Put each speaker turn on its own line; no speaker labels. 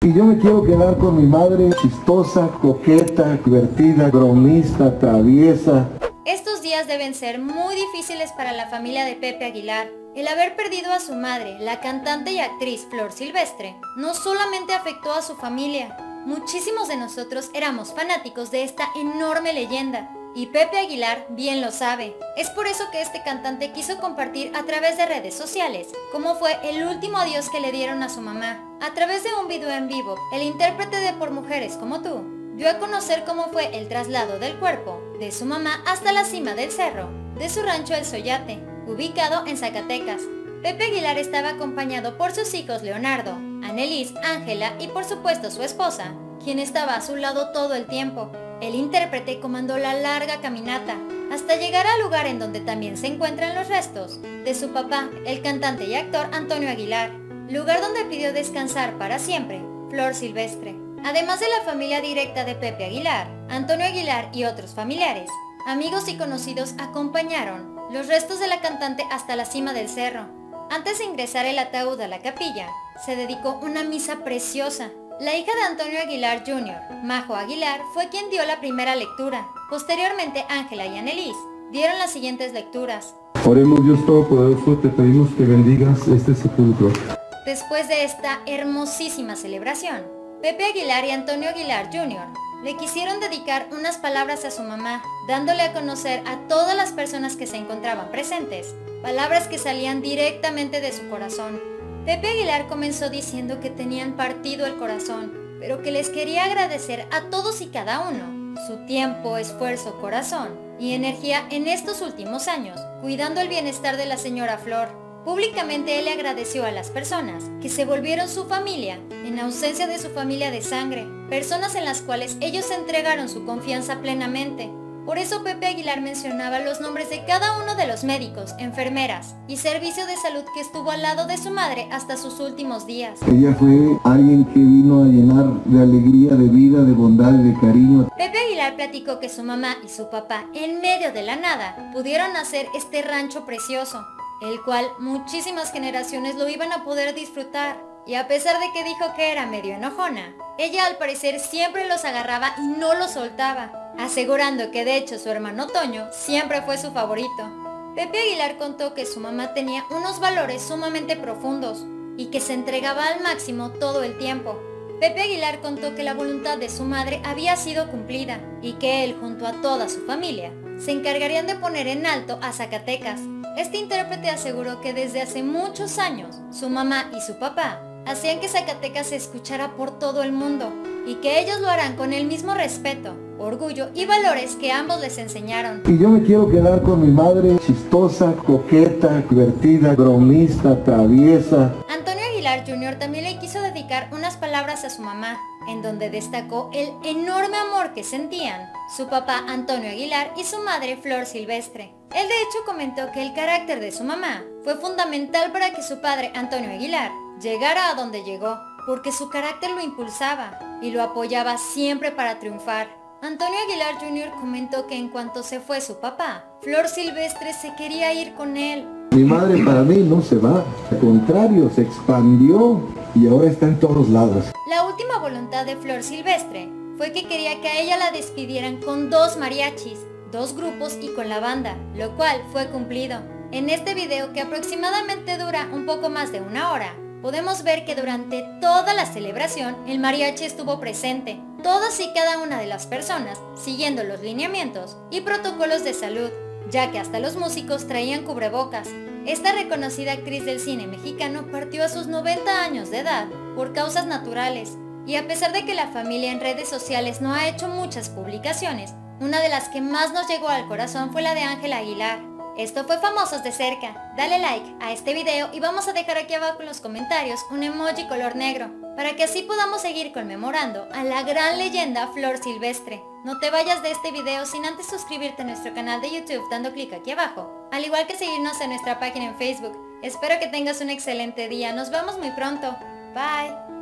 Y yo me quiero quedar con mi madre, chistosa, coqueta, divertida, bromista, traviesa.
Estos días deben ser muy difíciles para la familia de Pepe Aguilar. El haber perdido a su madre, la cantante y actriz Flor Silvestre, no solamente afectó a su familia. Muchísimos de nosotros éramos fanáticos de esta enorme leyenda. Y Pepe Aguilar bien lo sabe. Es por eso que este cantante quiso compartir a través de redes sociales cómo fue el último adiós que le dieron a su mamá. A través de un video en vivo, el intérprete de Por Mujeres Como Tú dio a conocer cómo fue el traslado del cuerpo de su mamá hasta la cima del cerro, de su rancho El Soyate, ubicado en Zacatecas. Pepe Aguilar estaba acompañado por sus hijos Leonardo, Annelies, Ángela y por supuesto su esposa, quien estaba a su lado todo el tiempo. El intérprete comandó la larga caminata hasta llegar al lugar en donde también se encuentran los restos de su papá, el cantante y actor Antonio Aguilar, lugar donde pidió descansar para siempre Flor Silvestre. Además de la familia directa de Pepe Aguilar, Antonio Aguilar y otros familiares, amigos y conocidos acompañaron los restos de la cantante hasta la cima del cerro. Antes de ingresar el ataúd a la capilla, se dedicó una misa preciosa. La hija de Antonio Aguilar Jr., Majo Aguilar, fue quien dio la primera lectura. Posteriormente, Ángela y Annelies dieron las siguientes lecturas.
Oremos, Dios Todopoderoso, te pedimos que bendigas este sepulcro.
Después de esta hermosísima celebración, Pepe Aguilar y Antonio Aguilar Jr. le quisieron dedicar unas palabras a su mamá, dándole a conocer a todas las personas que se encontraban presentes, palabras que salían directamente de su corazón. Pepe Aguilar comenzó diciendo que tenían partido el corazón, pero que les quería agradecer a todos y cada uno su tiempo, esfuerzo, corazón y energía en estos últimos años, cuidando el bienestar de la señora Flor. Públicamente él le agradeció a las personas que se volvieron su familia en ausencia de su familia de sangre, personas en las cuales ellos se entregaron su confianza plenamente. Por eso Pepe Aguilar mencionaba los nombres de cada uno de los médicos, enfermeras y servicio de salud que estuvo al lado de su madre hasta sus últimos días.
Ella fue alguien que vino a llenar de alegría, de vida, de bondad y de cariño.
Pepe Aguilar platicó que su mamá y su papá, en medio de la nada, pudieron hacer este rancho precioso, el cual muchísimas generaciones lo iban a poder disfrutar. Y a pesar de que dijo que era medio enojona, ella al parecer siempre los agarraba y no los soltaba, asegurando que de hecho su hermano Toño siempre fue su favorito. Pepe Aguilar contó que su mamá tenía unos valores sumamente profundos y que se entregaba al máximo todo el tiempo. Pepe Aguilar contó que la voluntad de su madre había sido cumplida y que él junto a toda su familia se encargarían de poner en alto a Zacatecas. Este intérprete aseguró que desde hace muchos años su mamá y su papá hacían que Zacatecas se escuchara por todo el mundo y que ellos lo harán con el mismo respeto, orgullo y valores que ambos les enseñaron.
Y yo me quiero quedar con mi madre, chistosa, coqueta, divertida, bromista, traviesa.
Antonio Aguilar Jr. también le quiso dedicar unas palabras a su mamá, en donde destacó el enorme amor que sentían su papá Antonio Aguilar y su madre Flor Silvestre. Él de hecho comentó que el carácter de su mamá fue fundamental para que su padre Antonio Aguilar llegara a donde llegó, porque su carácter lo impulsaba y lo apoyaba siempre para triunfar. Antonio Aguilar Jr. comentó que en cuanto se fue su papá, Flor Silvestre se quería ir con él.
Mi madre para mí no se va, al contrario, se expandió y ahora está en todos lados.
La última voluntad de Flor Silvestre fue que quería que a ella la despidieran con 2 mariachis, 2 grupos y con la banda, lo cual fue cumplido. En este video, que aproximadamente dura un poco más de 1 hora, podemos ver que durante toda la celebración el mariachi estuvo presente, todas y cada una de las personas siguiendo los lineamientos y protocolos de salud, ya que hasta los músicos traían cubrebocas. Esta reconocida actriz del cine mexicano partió a sus 90 años de edad por causas naturales, y a pesar de que la familia en redes sociales no ha hecho muchas publicaciones, una de las que más nos llegó al corazón fue la de Ángela Aguilar. Esto fue Famosos de Cerca. Dale like a este video y vamos a dejar aquí abajo en los comentarios un emoji color negro, para que así podamos seguir conmemorando a la gran leyenda Flor Silvestre. No te vayas de este video sin antes suscribirte a nuestro canal de YouTube dando clic aquí abajo, al igual que seguirnos en nuestra página en Facebook. Espero que tengas un excelente día. Nos vemos muy pronto. Bye.